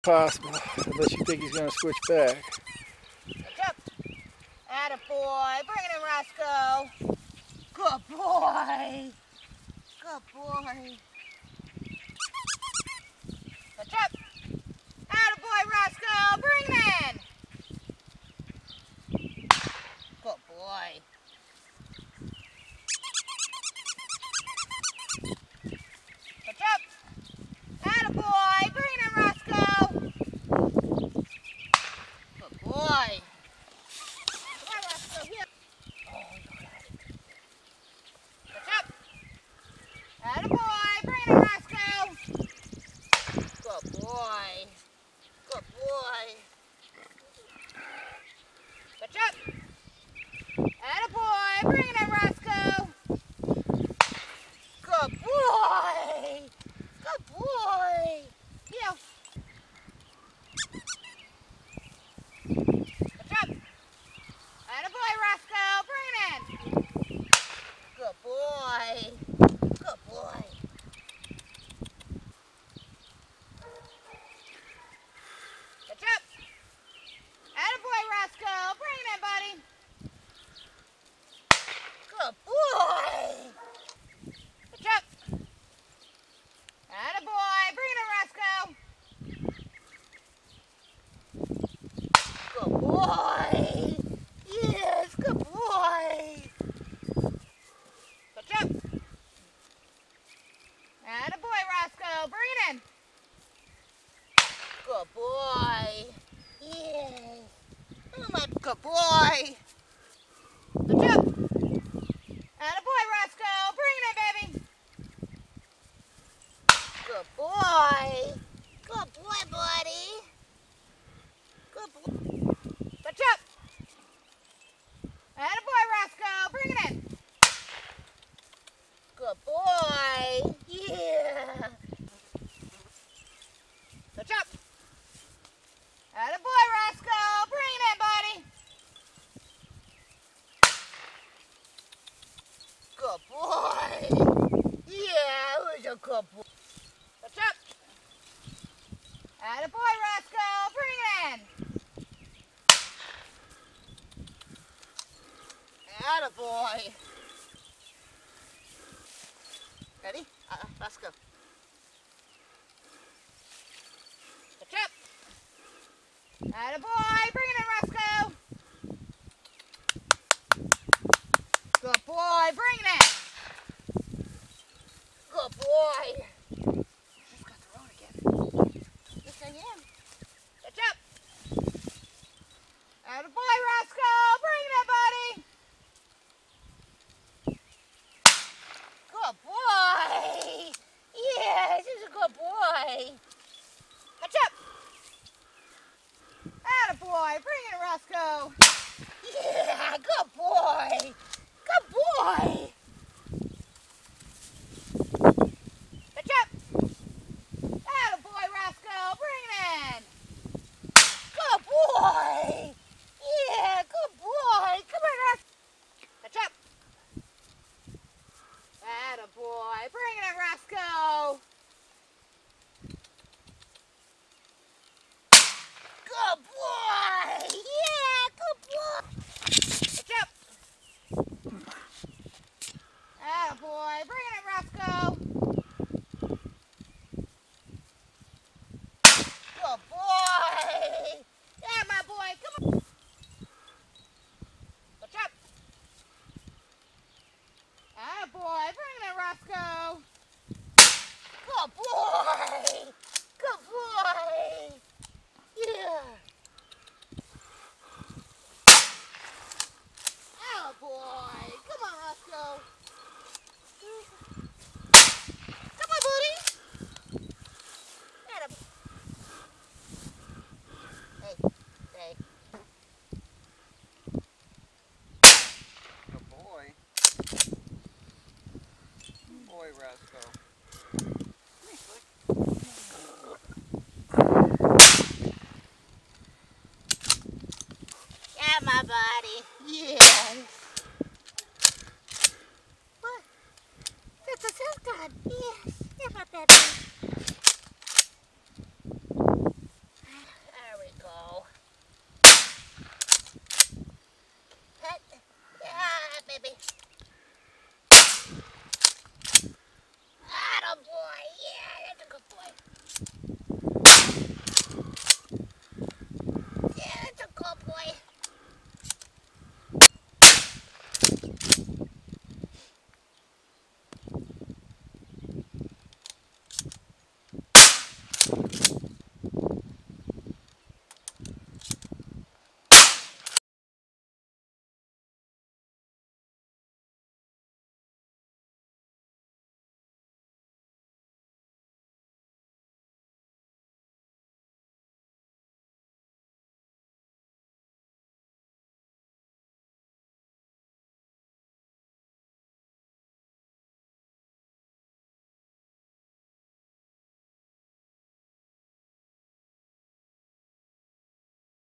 possible, unless you think he's going to switch back. Jump. Attaboy. Bring it in, Roscoe. Good boy. Good boy. Jump. Attaboy, Roscoe. Bring it in. Good boy. Jump. Attaboy. Bring it in, Roscoe. Good boy. Come on, Roscoe. Here. Oh, you got it. Jump. Attaboy. Bring it in, Roscoe. Good boy. Good boy. Jump. Attaboy. Bring it in, Roscoe. Good boy. Good boy. Yeah. Jump. Attaboy, Roscoe. Bring it in. Good boy. Good boy. Jump. Attaboy, Roscoe. Bring it in, buddy. Good boy. Jump. Attaboy. Bring it in, Roscoe. Good boy. Yes, good boy. Jump. Attaboy, Roscoe. Bring it in. Good boy. Yes. Oh, my good boy. Jump. Attaboy, Roscoe. Bring it in, baby. Good boy. Good boy, buddy. Good boy. Jump. Attaboy, Roscoe. Bring it in. Good boy. Yeah. Jump. Attaboy, Roscoe. Bring it in, buddy. Good boy. Yeah, who's a good boy? Jump. Attaboy, Roscoe. Bring it in. Attaboy. Ready? Let's go. Jump. Attaboy. Bring it in, Roscoe. Good boy. Bring it in. Good boy. Just got thrown again. Yes, I am. Jump. Attaboy, Roscoe. Bring it in, buddy. Good boy. Yes, he's a good boy. Jump. Attaboy. Bring it in, Roscoe. Yeah, good boy. Good boy. Jump. Attaboy, Roscoe. Bring it in. Good boy. Yeah, good boy. Come on, Roscoe. Jump. Attaboy. Bring it in, Roscoe. Good boy. Yeah, good boy. Jump. Attaboy. Bring it in, Roscoe. Good boy. Yeah, my boy. Come on. Jump. Attaboy. Bring it in, Roscoe. Good boy. Good boy. Yeah. Attaboy. Come on, Roscoe. Come on, buddy. Attaboy. Hey. Good boy. Good boy, Roscoe.